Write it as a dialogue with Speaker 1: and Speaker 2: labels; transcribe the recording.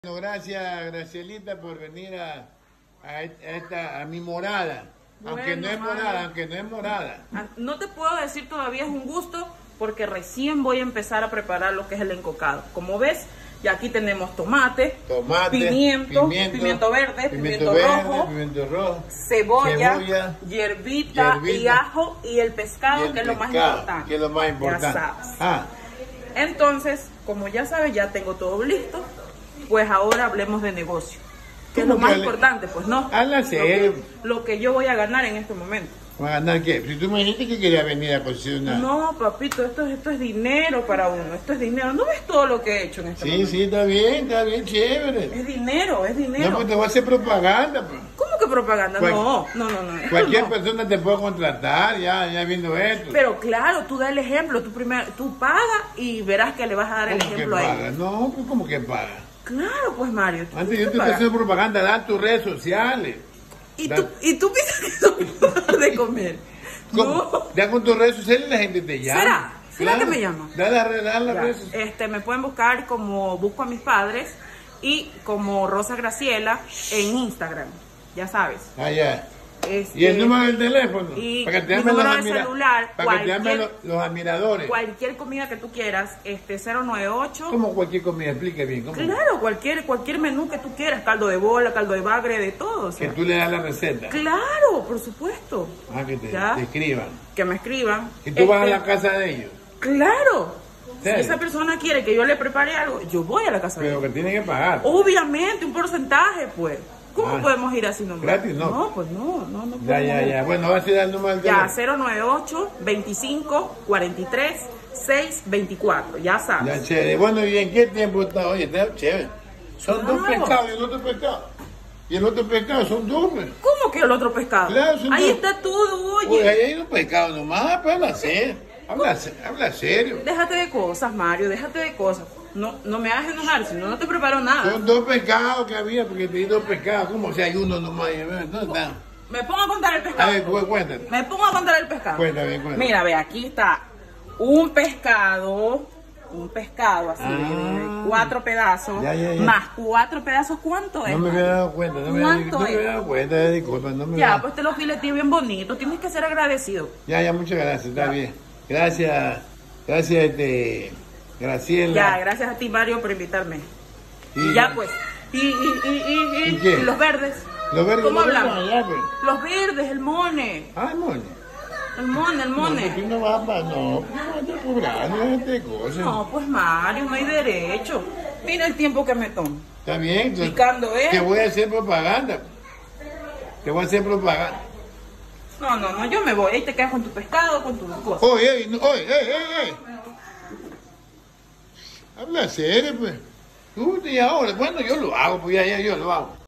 Speaker 1: Bueno, gracias, Gracielita, por venir a mi morada. Aunque no es morada, aunque no es morada.
Speaker 2: No te puedo decir todavía, es un gusto, porque recién voy a empezar a preparar lo que es el encocado. Como ves, ya aquí tenemos tomate, pimiento verde, pimiento rojo, cebolla, hierbita y ajo, y el pescado, que es lo más importante.
Speaker 1: Que es lo más importante.
Speaker 2: Ya sabes. Entonces, como ya sabes, ya tengo todo listo. Pues ahora hablemos de negocio. ¿Qué es lo más importante? Pues no.
Speaker 1: Habla serio.
Speaker 2: Lo que yo voy a ganar en este momento.
Speaker 1: ¿Va a ganar qué? Si tú me dijiste que querías venir a cocinar.
Speaker 2: No, papito, esto es dinero para uno. Esto es dinero. ¿No ves todo lo que he hecho en este momento?
Speaker 1: Sí, está bien, chévere.
Speaker 2: Es dinero, es dinero.
Speaker 1: No, pues te voy a hacer propaganda, pues.
Speaker 2: ¿Cómo que propaganda? No.
Speaker 1: Cualquier persona te puede contratar, ya viendo esto.
Speaker 2: Pero claro, tú da el ejemplo. Tú pagas y verás que le vas a dar el ejemplo a él.
Speaker 1: No, pues ¿cómo que paga?
Speaker 2: Claro, pues Mario.
Speaker 1: Antes yo te estoy haciendo propaganda, dan tus redes sociales.
Speaker 2: ¿Y tú piensas que son de comer?
Speaker 1: No. Ya con tus redes sociales la gente te llama.
Speaker 2: ¿Será que me llama?
Speaker 1: Da las redes sociales.
Speaker 2: Me pueden buscar como Busco a Mis Padres y como Rosa Graciela en Instagram. Ya sabes.
Speaker 1: Ya. Y el número del teléfono.
Speaker 2: Y
Speaker 1: para que te
Speaker 2: llamen los celular.
Speaker 1: Para que te llamen los admiradores.
Speaker 2: Cualquier comida que tú quieras, 098.
Speaker 1: ¿Cómo cualquier comida? Explique bien. ¿Cómo?
Speaker 2: Claro, cualquier menú que tú quieras. Caldo de bola, caldo de bagre, de todo. O sea.
Speaker 1: Que tú le das la receta.
Speaker 2: Claro, por supuesto.
Speaker 1: Que te escriban.
Speaker 2: Que me escriban.
Speaker 1: Y tú vas a la casa de ellos.
Speaker 2: Claro. Si esa persona quiere que yo le prepare algo, yo voy a la casa de ellos.
Speaker 1: Pero que tiene que pagar.
Speaker 2: Obviamente, un porcentaje, pues. ¿Cómo podemos ir así nomás?
Speaker 1: ¿Gratis? No.
Speaker 2: No, pues no.
Speaker 1: Ya. Bueno, vas a dar el número del teléfono.
Speaker 2: 098 25 43 624. Ya sabes.
Speaker 1: Ya, chévere. Bueno, ¿y en qué tiempo está? Oye, está chévere. Son dos pescados y el otro pescado. Y el otro pescado son dos.
Speaker 2: ¿Cómo que el otro pescado?
Speaker 1: Claro,
Speaker 2: ahí está todo, oye.
Speaker 1: Pues ahí hay un pescado nomás, pues habla serio.
Speaker 2: Déjate de cosas, Mario, déjate de cosas. No me hagas enojar, si no te preparo nada.
Speaker 1: Son dos pescados que había, porque te di dos pescados. ¿Cómo si hay uno nomás? ¿Dónde está?
Speaker 2: Me pongo a contar el pescado.
Speaker 1: A ver, cuéntate.
Speaker 2: Me pongo a contar el pescado.
Speaker 1: Cuéntame.
Speaker 2: Mira, ve, aquí está un pescado así, de 4 pedazos,
Speaker 1: ya.
Speaker 2: más 4 pedazos, ¿cuánto es?
Speaker 1: No me había dado cuenta, no me había dado cuenta, disculpa.
Speaker 2: Pues te lo fileteé bien bonito, tienes que ser agradecido.
Speaker 1: Ya, muchas gracias, está bien. Gracias, Graciela.
Speaker 2: Ya, gracias a ti, Mario, por invitarme.
Speaker 1: Y
Speaker 2: ya, pues. ¿Y los verdes?
Speaker 1: ¿Los verdes?
Speaker 2: ¿Cómo hablamos? Los verdes, el mone.
Speaker 1: El mone.
Speaker 2: El mone.
Speaker 1: No, tú no vas a cobrar, cosas.
Speaker 2: No, pues Mario, no hay derecho. Mira el tiempo que me tomo.
Speaker 1: Está bien.
Speaker 2: Picando
Speaker 1: Te voy a hacer propaganda.
Speaker 2: No, yo me voy. Ahí te quedas con tu pescado, con tus cosas.
Speaker 1: Oye. Habla serio, pues. Tú y ahora, bueno, yo lo hago, pues ya yo lo hago.